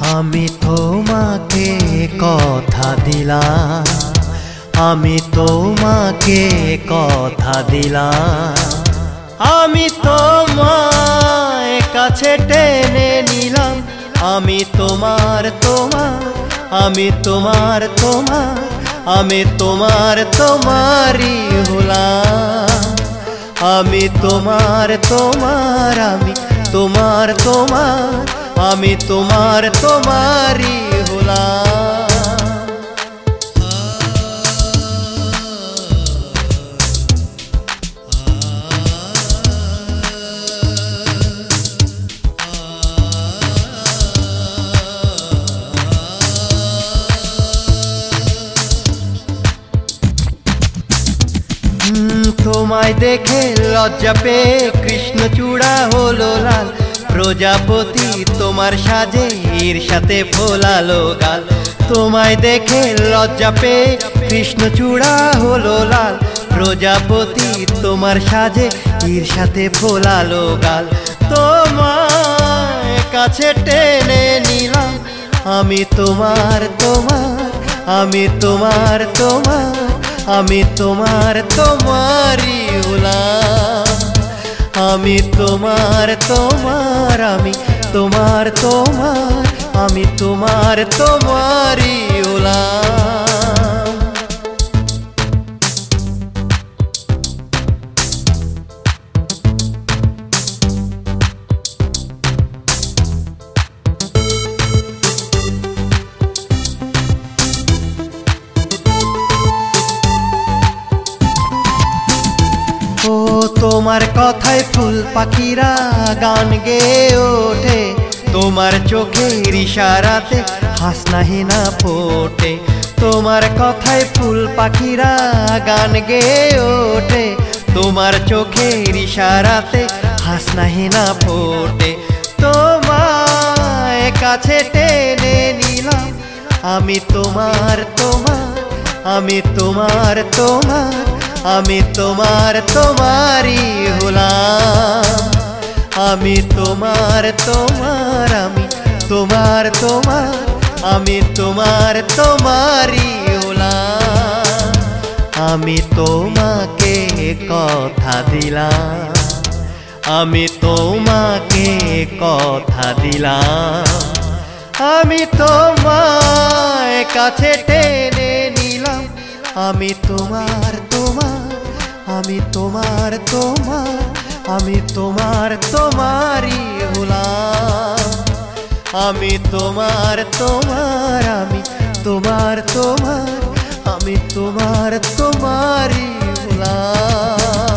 আমি তোমাকে কথা দিলাম, আমি তোমাকে কথা দিলাম, আমি তোমায় কাছে টেনে নিলাম। আমি তোমার তোমার, আমি তোমার তোমার, আমি তোমার তোমারই হলাম। আমি তোমার তোমার, আমি তোমার তোমার, আমি তোমার তোমারই হলাম। তোমায় দেখে লজ্জা পেয়ে কৃষ্ণচূড়া হলো লাল। প্রজাপতি তোমার সাজে ঈর্ষাতে ফোলালো গাল। তোমায় দেখে লজ্জা পেয়ে কৃষ্ণচূড়া হলো লাল। প্রজাপতি তোমার সাজে ঈর্ষাতে ফোলালো গাল। তোমায় কাছে টেনে নিলাম। আমি তোমার তোমার, আমি তোমার তোমার, আমি তোমার তোমারই হলাম। আমি তোমার তোমার, আমি তোমার তোমার, আমি তোমার তোমারই হলাম। তোমার কথায় ফুল পাখিরা গান গেয়ে ওঠে। তোমার চোখের ইশারাতে হাসনা হেনা ফোটে। তোমার কথায় ফুল পাখিরা গান গেয়ে ওঠে। তোমার চোখের ইশারাতে হাসনা হেনা ফোটে। তোমায় কাছে টেনে নিলাম। আমি তোমার তোমার, আমি তোমার তোমার, আমি তোমার তোমারই হলাম। আমি তোমার তোমার, আমি তোমার তোমার, আমি তোমার তোমারই হলাম। আমি তোমাকে কথা দিলাম, আমি তোমাকে কথা দিলাম। আমি তোমায় কাছে টেনে নিলাম। আমি তোমার তোমার, আমি তোমার তোমার, আমি তোমার তোমারই হলাম। আমি তোমার তোমার, আমি তোমার তোমার, আমি তোমার তোমারই হলাম।